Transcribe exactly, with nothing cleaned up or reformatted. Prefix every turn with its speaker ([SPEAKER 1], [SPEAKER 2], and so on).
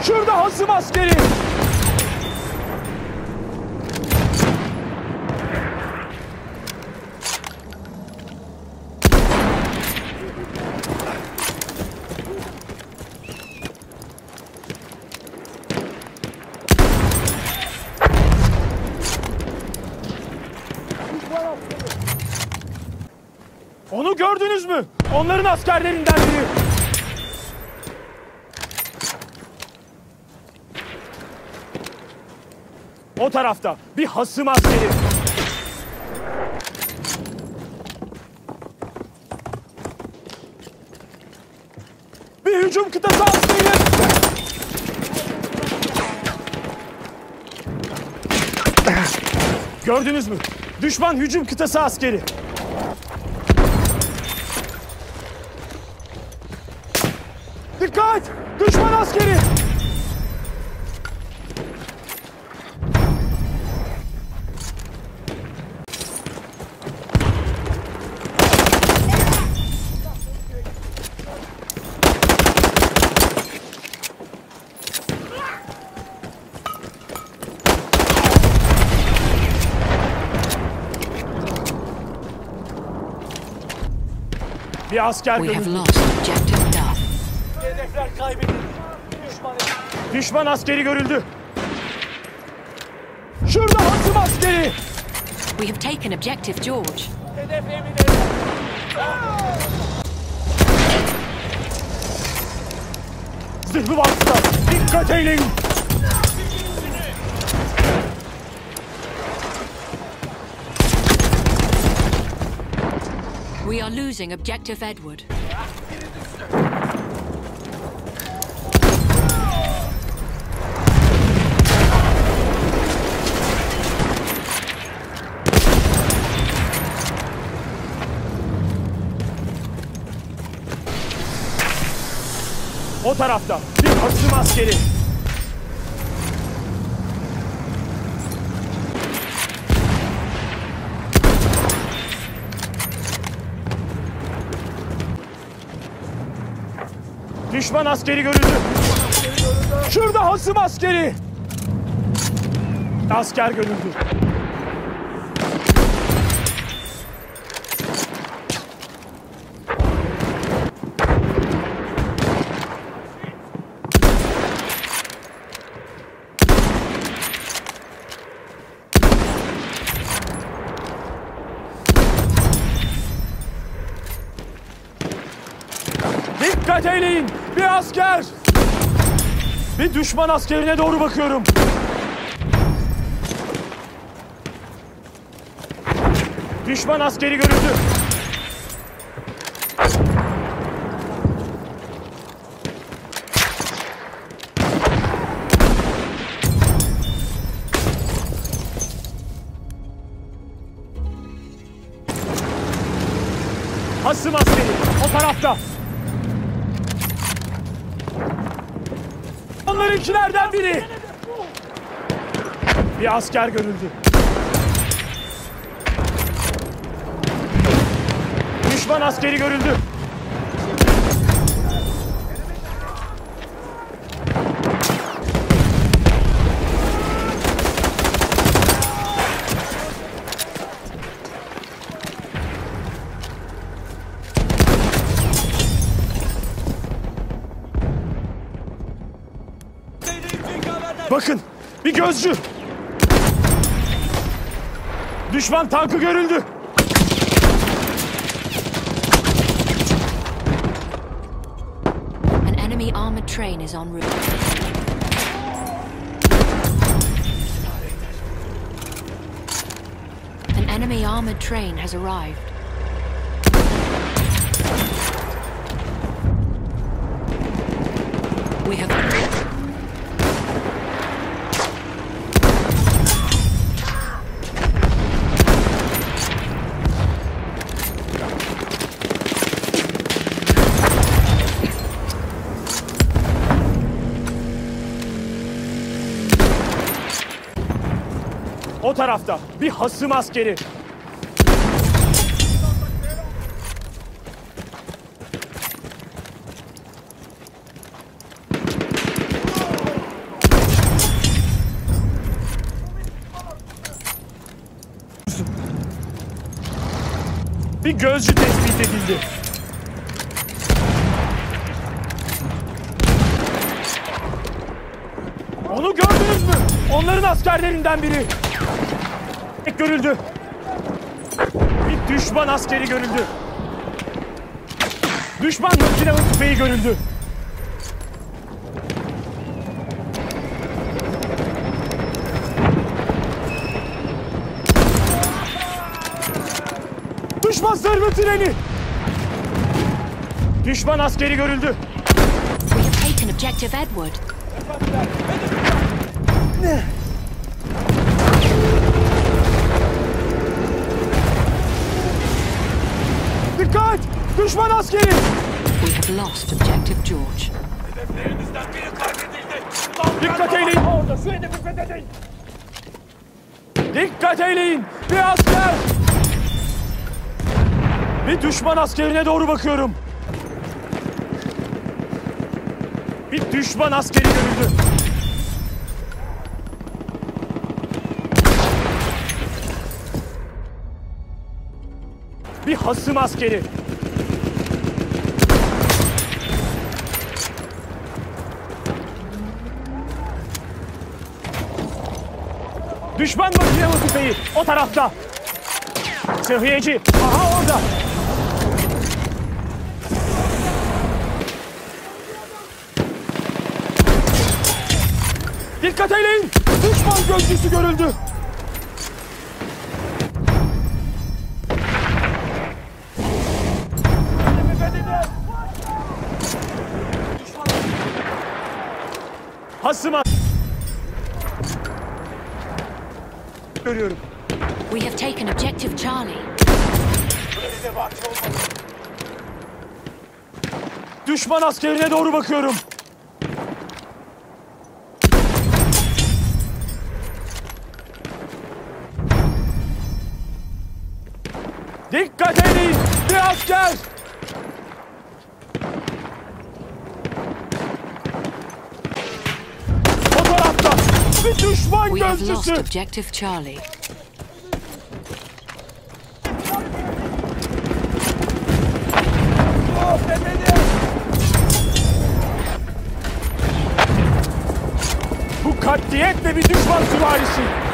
[SPEAKER 1] Şurada hasım askeri. Onu gördünüz mü? Onların askerlerinden biri. O tarafta bir hasım askeri. Bir hücum kıtası askeri. Gördünüz mü? Düşman hücum kıtası askeri. Dikkat! Düşman askeri! Bir asker görüldü. Hedefler kaybedildi. Düşman, Düşman askeri görüldü. Şurada hasım askeri.
[SPEAKER 2] We have taken objective George.
[SPEAKER 1] Hedef emine. Zırhlı vasıta. Dikkat eyleyin.
[SPEAKER 2] We are losing objective Edward.
[SPEAKER 1] O tarafta bir hasım askeri. Düşman askeri görüldü. Şurada hasım askeri. Asker görüldü. Dikkat eyleyin! Bir asker! Bir düşman askerine doğru bakıyorum. Düşman askeri görüldü. Hasım askeri o tarafta. Onlarınkilerden biri. Bir asker görüldü. Düşman askeri görüldü. Bakın, bir gözcü. Düşman tankı görüldü.
[SPEAKER 2] An enemy armored train is en route. An enemy armored train has arrived. We have
[SPEAKER 1] O tarafta bir hasım askeri. Bir gözcü tespit edildi. Onu gördünüz mü? Onların askerlerinden biri. Görüldü. Bir düşman askeri görüldü. Düşman makinalı tüfeği görüldü. Düşman zırhlı treni. Düşman askeri görüldü.
[SPEAKER 2] We have taken Objective Edward.
[SPEAKER 1] Ne? Dikkat! Düşman askeri!
[SPEAKER 2] We have lost Objective George.
[SPEAKER 3] Hedeflerinizden biri katledildi.
[SPEAKER 1] Dikkat eyleyin! Orada şu hedefi fethedin! Dikkat eyleyin! Bir asker! Bir düşman askerine doğru bakıyorum. Bir düşman askeri görüldü. Bir hasım askeri. Düşman makinalı tüfeği o tarafta. Sıhhiyeci aha orada. Dikkat eyleyin. Düşman gözcüsü görüldü. Hasıma görüyorum.
[SPEAKER 2] We have taken Objective Charlie.
[SPEAKER 1] Düşman askerine doğru bakıyorum. Dikkat edin! Bir asker! O tarafta bir düşman
[SPEAKER 2] We have lost
[SPEAKER 1] gözcüsü!
[SPEAKER 2] Objective Charlie.
[SPEAKER 1] Bu katliyetle bir düşman süvarisi!